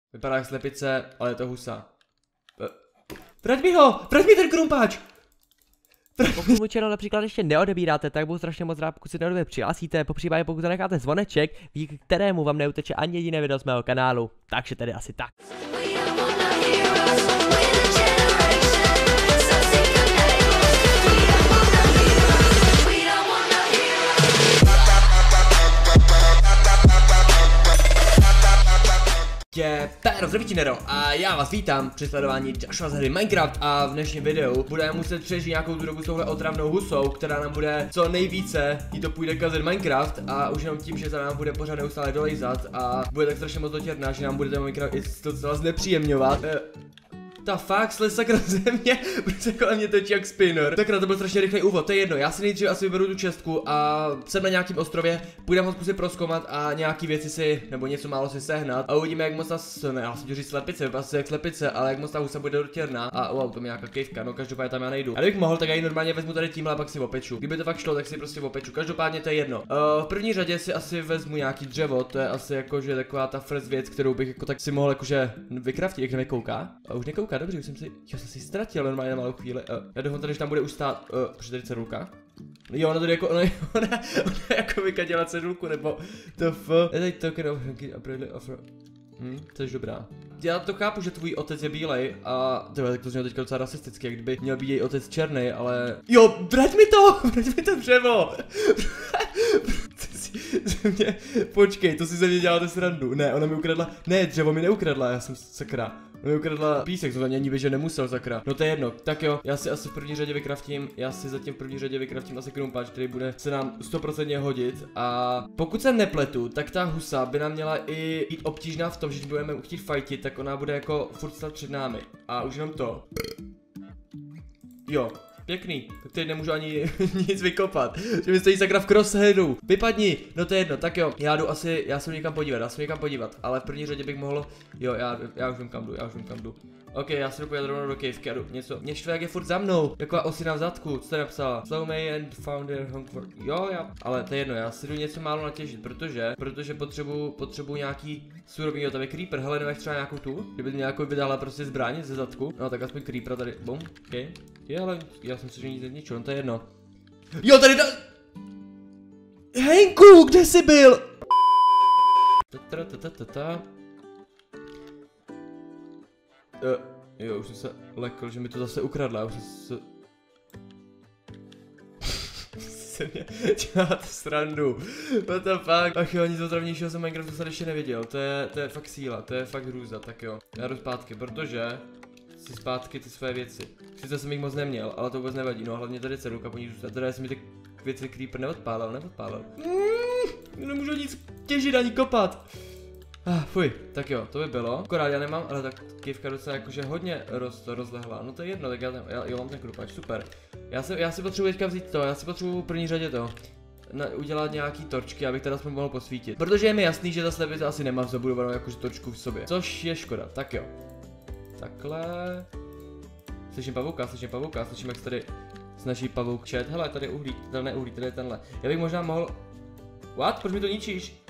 Vypadá jak slepice, ale je to husa. Vrať mi ho! Vrať mi ten krumpáč! Pokud můj channel například ještě neodebíráte, tak budu strašně moc rád, pokud si neodebíráte přihlásíte, popřípadě pokud zanecháte zvoneček, díky kterému vám neuteče ani jediné video z mého kanálu. Takže tedy asi tak. Zdravíte Nero a já vás vítám při sledování dalšího z hry Minecraft a v dnešním videu budeme muset přežít nějakou tu dobu s touhle otravnou husou, která nám bude co nejvíce jí to půjde kazit Minecraft a už jenom tím, že za nám bude pořád neustále dolejzat a bude tak strašně moc dotěrná, že nám bude ten Minecraft i docela znepříjemňovat. Ta fakt sakra země, protože kolem mě točí jak spinner. Takhle to byl strašně rychlý úvod, to je jedno, já si nejdřív asi vyberu tu čestku a jsem na nějakým ostrově, půjdeme ho zkusit prozkoumat a nějaký věci si, nebo něco málo si sehnat a uvidíme jak moc ne, já jsem chtěl říct slepice, vypadá se jak slepice, ale jak moc ta husa bude dotěrná a wow, to je nějaká kejvka, no každopádně tam já nejdu. A kdybych mohl, tak já ji normálně vezmu tady tímhle a pak si opeču. Kdyby to fakt šlo, tak si prostě opeču, každopádně to je jedno. V první řadě si asi vezmu nějaký dřevo, to je asi jakože taková ta first věc, kterou bych jako tak si mohl jakože vykraftit, jak nekouká. A už nekouká, dobře, už jsem si já jsem si ztratil normálně na malou chvíli. Já doufám tady, že tam bude už stát. Protože tady cedulka. Jo, ona tady jako, ona jako vykadila cedulku, nebo to f. Je tady token of hanky a bradley of. To je dobrá. Já to chápu, že tvůj otec je bílej a tyhle, tak to znělo teďka docela rasisticky, jak kdyby měl být její otec černý, ale. Jo, vrať mi to dřevo! Počkej, to si ze mě děláte srandu. Ne, ona mi ukradla, ne, dřevo mi neukradla, já jsem sakra. Ona mi ukradla písek, to za mě ani by, že nemusel, sakra. No to je jedno, tak jo, já si asi v první řadě vykraftím, v první řadě vykraftím asi krumpáč, který bude se nám 100% hodit a pokud se nepletu, tak ta husa by nám měla i být obtížná v tom, že když budeme chtít fightit, tak ona bude jako furt stát před námi a už jenom to. Jo. Pěkný, tak teď nemůžu ani nic vykopat, že mi stojí sakra v crossheadu, vypadni, no to je jedno, tak jo, já se někam podívat, ale v první řadě bych mohl, jo, já už vím kam jdu, ok, já se jdu podívat rovnou do caveka, jdu něco, mě štve, jak je furt za mnou, taková osina v zadku, co jsi napsala, slow me and found their hunger, jo, ale to je jedno, já si jdu něco málo natěžit, protože potřebuju nějaký surový, jo, tam je creeper, hele, nemáš třeba nějakou tu, kdyby mě nějakou vydala prostě zbraně ze zadku, no tak aspoň creepera tady, bum, ok, je, ale já jsem si, že nic nezničil, no to je jedno. Jo, tady Henku, kde jsi byl? Jo, už jsem se lekl, že mi to zase ukradla, už jsem se mě dělat srandu. What the fuck? Ach jo, nic otravnějšího jsem Minecraftu se ještě neviděl, to je fakt síla, to je fakt hrůza, tak jo. Já jdu zpátky, protože si zpátky ty své věci. Sice jsem jich moc neměl, ale to vůbec nevadí, no hlavně tady cedulka po ní zůstane, teda jsem mi ty věci creeper neodpálil. Nemůžu nic těžit ani kopat. Fuj, tak jo, to by bylo. Akorát já nemám, ale tak kývka docela jakože hodně rozlehla, no to je jedno, tak já mám ten krumpáč, super. Já si potřebuji teďka vzít to, já si potřebuji v první řadě to. Udělat nějaký torčky, abych teda aspoň mohl posvítit. Protože je mi jasný, že ta slepice asi nemá zabudovanou jakože torčku v sobě, což je škoda, tak jo. Takhle. Slyším pavouka, slyším jak se tady snaží pavouk čet. Hele, tady je uhlík, tady ne uhlík, tady je tenhle. Já bych možná mohl. What? Proč mi to ničíš?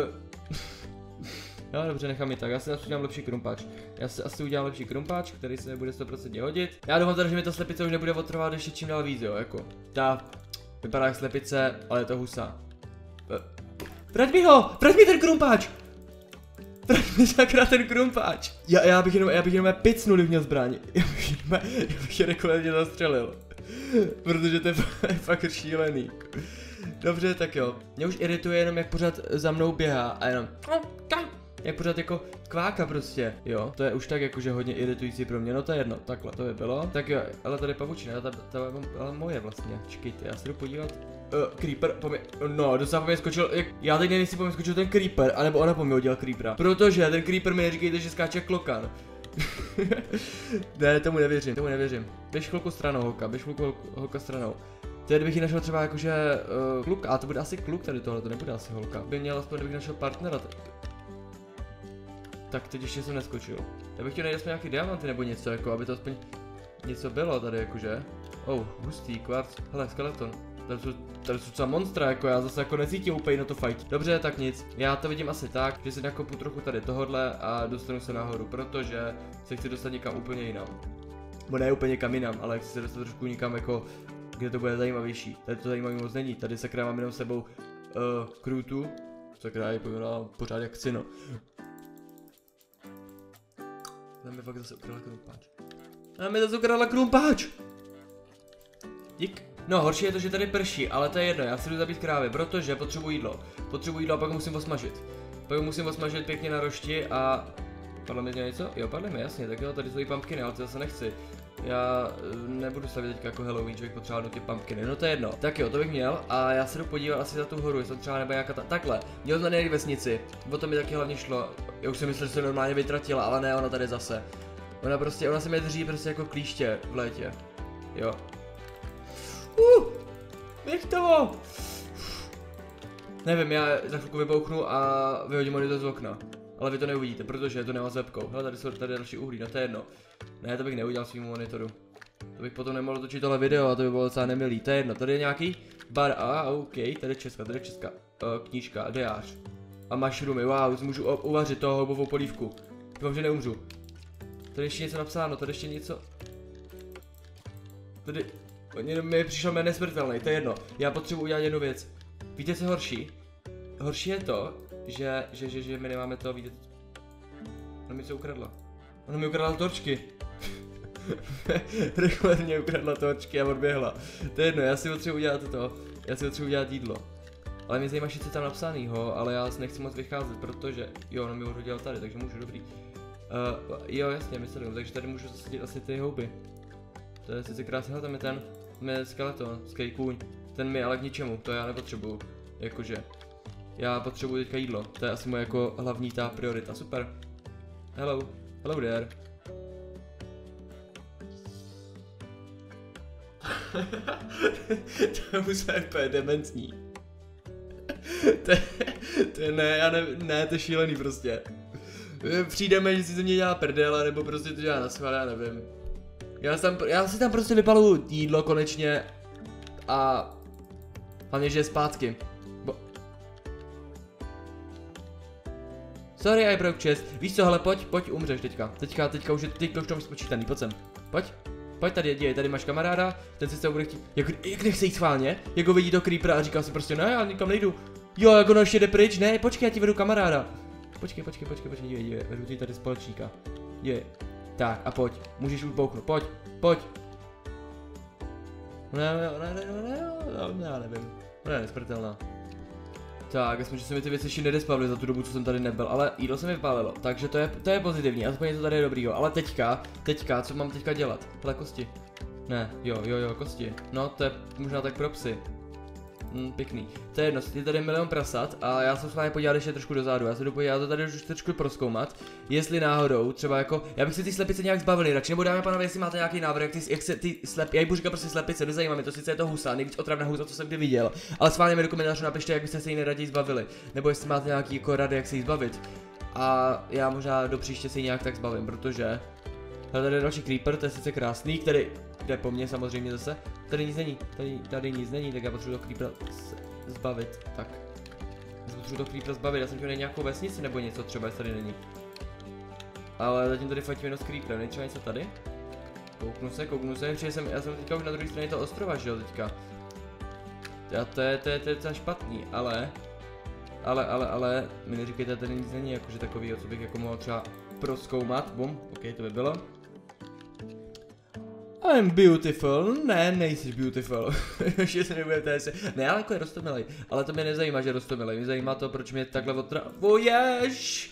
Jo, dobře, nechám mi tak, já si asi udělám lepší krumpáč. Já si asi udělám lepší krumpáč, který se bude 100% hodit. Já doufám teda, že mi ta slepice už nebude otrvat ještě čím dál víc, jo, jako. Ta vypadá jak slepice, ale je to husa. Vrať mi ten krumpáč! Vrať mi sakra ten krumpáč! Já bych jenom picnul, kdybych měl zbraň. Já bych je rekordně zastřelil. Protože to je fakt šílený. Dobře, tak jo. Mě už irituje jenom jak pořád za mnou běhá a jenom jak pořád jako kváka prostě, jo. To je už tak jakože hodně iritující pro mě, no to je jedno, takhle to by bylo. Tak jo, ale tady pavučina, ta ale moje vlastně, čekejte, já se jdu podívat. Creeper, no, docela po mě skočil, já teď nevím, jestli po mě skočil ten creeper, anebo ona po mě udělal creepera. Protože ten creeper mi neříkejte, že skáče klokan. Ne, tomu nevěřím. Běž chvilku stranou, holka, holka stranou. Teď bych ji našel třeba jakože kluk, a to bude asi kluk tady tohle, to nebude asi holka. By měl aspoň, kdybych našel partnera. Tak teď ještě jsem neskočil. Já bych chtěl najít aspoň nějaký diamanty nebo něco, jako aby to aspoň něco bylo tady jakože. Hustý, kvarc, hele, skeleton. Tady jsou docela monstra, jako já zase jako necítím úplně na to fight. Dobře, tak nic. Já to vidím asi tak, že si nakopu trochu tady tohodle a dostanu se nahoru, protože se chci dostat někam úplně jinam. Bo ne úplně někam jinam, ale chci se dostat trošku někam jako, kde to bude zajímavější. Tady to zajímavý moc není, tady sakra mám jenom sebou krutu. Sakra je pojmenová pořád jak chci, no. Tam mi fakt zase ukradla krumpáč. Tam mi zase ukradla krumpáč! Dík. No, horší je to, že tady prší, ale to je jedno, já si jdu zabít krávy, protože potřebuji jídlo. Potřebuji jídlo a pak musím osmažit. Pak musím osmažit pěkně na rošti a... Padlo mi něco? Jo, padlo mi, jasně, tak jo, tady jsou i pumpkiny, ale to zase nechci. Já nebudu stavit teďka jako Halloween, že bych potřeboval ty pumpkiny, no to je jedno. Tak jo, to bych měl a já se jdu podívat asi za tu horu, jestli třeba nebo nějaká takhle. Měl to nejde vesnici, o to mi taky hlavně šlo. Já už jsem myslel, že se normálně vytratila, ale ne, ona tady zase. Ona se mě drží prostě jako klíště v létě. Jo. Běž toho! Nevím, já za chvilku vybouchnu a vyhodím monitor z okna. Ale vy to neuvidíte, protože to nemá s webkou. Hele, tady jsou tady další uhlí, no to je jedno. Ne, to bych neudělal svým monitoru. To bych potom nemohl točit tohle video a to by bylo docela nemilý. To je jedno, tady je nějaký bar, OK, tady je česká. Knížka, diář. A mushroomy, wow, můžu uvařit toho houbovou polívku. Doufám, že neumřu. Tady ještě něco napsáno, tady ještě něco. Tady... Mi přišel jméno nesmrtelný, to je jedno. Já potřebuji udělat jednu věc. Víte, co je horší? Horší je to, že my nemáme to vidět. Ona mi co ukradla. Ona mi ukradla torčky. Rychle mě ukradla torčky a odběhla. To je jedno, já si potřebuji udělat to. Já si potřebuji udělat jídlo. Ale mě zajímá, co je tam napsanýho, ale já nechci moc vycházet, protože... Jo, ona mi odhodila tady, takže můžu, dobrý. Jo, jasně, myslím, takže tady můžu zasadit asi ty houby. To je sice krásný, tam je ten skeleton, skvělý kůň. Ten mi ale k ničemu, to já nepotřebuju. Jakože. Já potřebuji teďka jídlo, to je asi moje jako hlavní ta priorita, super. Hello there. To je musím úplně dementní. To je ne, to je šílený prostě. Přijdeme, že si ze mě dělá prdele, nebo prostě to dělá na schvál, já nevím. Já si tam prostě vypaluju jídlo konečně a hlavně, že je zpátky. Sorry, I broke chest. Víš co, hele, pojď, umřeš teďka. Teďka už to máš spočítaný, pojď sem. Pojď tady máš kamaráda, ten si se bude chtít, jak nechce jít schválně, jako vidí to creepera a říká si prostě, ne, já nikam nejdu. Jo, jak ono ještě jde pryč, ne, počkej, já ti vedu kamaráda. Počkej, dívej, vedu ti tady společníka. Dívej. Tak a pojď, můžeš už bouchnout, pojď. Já nevím, ona je nesmrtelná. Tak, aspoň, že se mi ty věci ještě nedespavily za tu dobu, co jsem tady nebyl, ale jídlo se mi vypálilo, takže to je pozitivní, aspoň to tady je dobrýho, ale teďka, co mám teďka dělat? Hele, kosti. Ne, jo, kosti, no to je možná tak pro psy. Pěkný. To je jedno, je tady milion prasat a já jsem s vámi podíval ještě trošku dozadu, já se jdu podívat, to tady už trošku prozkoumat, jestli náhodou, třeba jako, já bych se ty slepice nějak zbavil radši, nebo dáme pánové, jestli máte nějaký návrh, jak se ty já jí budu říkat prostě slepice, nezajímá mě to, sice je to husa, nejvíc otravná husa, co jsem kdy viděl, ale s vámi mi do komentářů napište, jak byste se jí neraději zbavili, nebo jestli máte nějaký jako rady, jak se jí zbavit. A já možná do příště si ji nějak tak zbavím, protože tady je další creeper, to je sice krásný, který jde po mně samozřejmě zase. Tady nic není, tak já potřebuji to creepera zbavit, tak. Já jsem chtěl nějakou vesnici nebo něco třeba, jestli tady není. Ale zatím tady fajtím jenom s creeperem, není třeba něco tady? Kouknu se, protože já jsem teďka už na druhé straně toho ostrova, že jo, teďka. To je docela špatný, ale mi neříkejte, tady nic není jakože takovýho, co bych jako mohl třeba prozkoumat, bum, ok, to by bylo. I'm beautiful, ne, nejsi beautiful, ještě se nebudete se, ne, ale jako je rostomilej, ale to mě nezajímá, že je rostomilej, mě zajímá to, proč mě takhle otravuješ.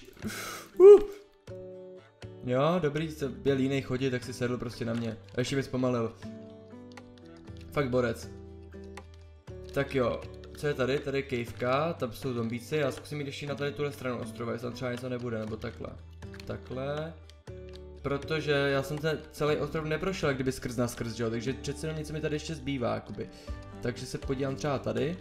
Jo, dobrý, byl jiný chodit, tak si sedl prostě na mě, a ještě mi zpomalil. Fakt borec. Tak jo, co je tady? Tady je kejvka, tam jsou zombíci, já zkusím jít ještě na tady tuhle stranu ostrova, jestli tam třeba něco nebude, nebo takhle. Protože já jsem ten celý ostrov neprošel, kdyby skrz, jo, takže přece něco mi tady ještě zbývá, jakoby. Takže se podívám třeba tady.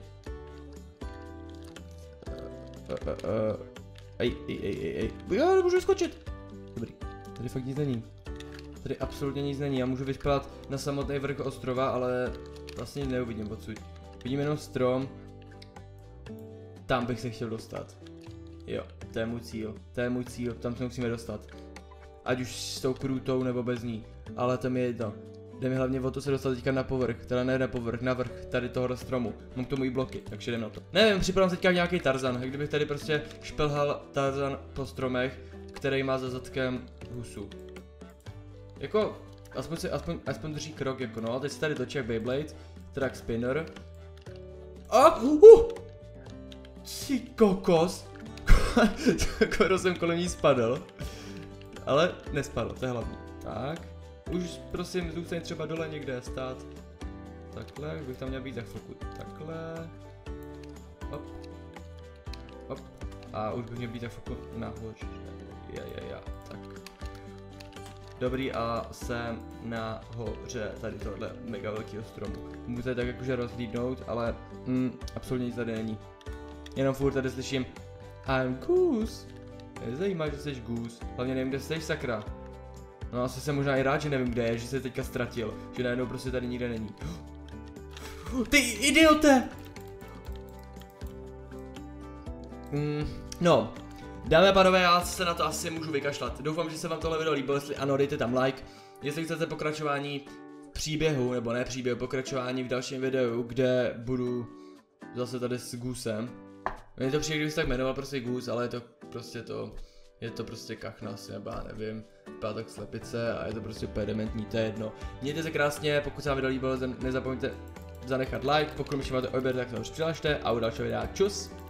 Ej, já nemůžu skočit. Dobrý, tady fakt nic není. Tady absolutně nic není, já můžu vypadat na samotný vrch ostrova, ale vlastně neuvidím odsud. Vidím jenom strom. Tam bych se chtěl dostat. Jo, to je můj cíl, tam se musíme dostat. Ať už s tou krůtou nebo bez ní, ale to mi je jedno. Jde mi hlavně o to se dostat teďka na povrch, teda ne na povrch, na vrch tady tohohle stromu. Mám k tomu i bloky, takže jdem na to. Nevím, připadám teďka nějaký Tarzan, jak kdybych tady prostě šplhal Tarzan po stromech, který má za zadkem husu. Jako, aspoň drží krok, jako no, teď se tady točí jak Beyblade, track spinner. A, Ty kokos. Skoro jsem kolem ní spadl. Ale nespadl, to je hlavní. Tak. Už prosím, zůstaň třeba dole někde stát. Takhle, bych tam měl být za chvilku. Takhle. Hop. Hop. A už bych měl být za chvilku nahoře. Tak. Dobrý, a jsem nahoře tady tohle mega velkého stromu. Můžete tak jakože rozhlídnout, ale absolutně nic tady není. Jenom furt tady slyším I'm goose. Je zajímavé, že jsi goose. Hlavně nevím, kde jsi, sakra. No asi jsem možná i rád, že nevím, kde je, že se teďka ztratil. Že najednou prostě tady nikde není. Ty idiote! No, dámy a pánové, já se na to asi můžu vykašlat. Doufám, že se vám tohle video líbilo, jestli ano, dejte tam like. Jestli chcete pokračování příběhu, nebo ne příběhu, pokračování v dalším videu, kde budu zase tady s Goosem. Mně to přijde, kdybych se tak jmenoval prostě Goose, ale je to prostě kachnas, nebo já nevím, pátek slepice a je to prostě úplně dementní, to je jedno. Mějte se krásně, pokud se vám video líbilo, nezapomeňte zanechat like, pokud mi máte odběr, tak se už přihlašte a u dalšího videa čus!